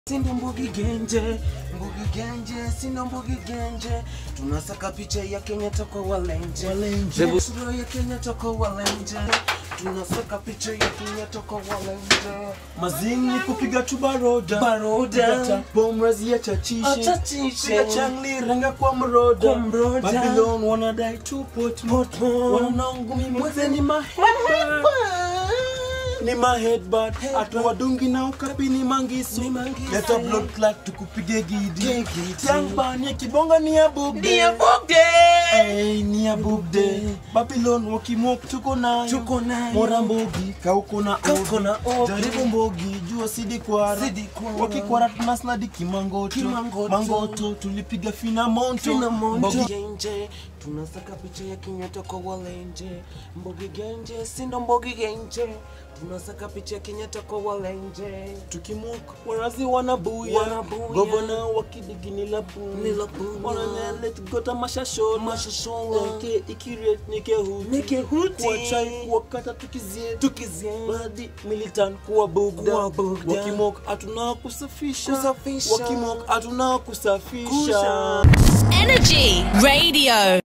Sindo Mbugi Genje, Sindo Mbugi Genje. Tunasaka picha ya Kenya toko walenje. Sura ya Kenya toko walenje. Tunasaka picha ya Kenya toko walenje. Mazingi kupiga tu baroda. Bomrazi ya chachishe. Piga changli ranga kwa mroda. Babylon wanadai tu pot. Wanangu mimi mweze ni maheba. Ni my headbutt. Atu wadungi na ukapi ni mangisu. Leta blood clot tukupige gidi. Yangba ni kibonga ni ya bugde. Hey, ni ya bugde. Babylon wakimok tuko nayo. Mora mbogi kauko na odi. Jaribu mbogi jua sidi kwara. Wakikwara tunasnadi kimangoto. Mangoto tulipiga fina monto. Mbugi Genje. Tunasaka picha ya Kenya toko walenje. Mbugi Genje, Sindo Mbugi Genje. Tunasaka picha ya Kenya toko walenje. Tukimoka warazi wanabuya. Governor wakidigi nilabu. Wananyele gota mashashola. Nke ikire nike huti. Kwa chai wakata tukizie. Badi militant kuwa bugda. Wakimoka atuna kusafisha. Wakimoka atuna kusafisha. Energy Radio.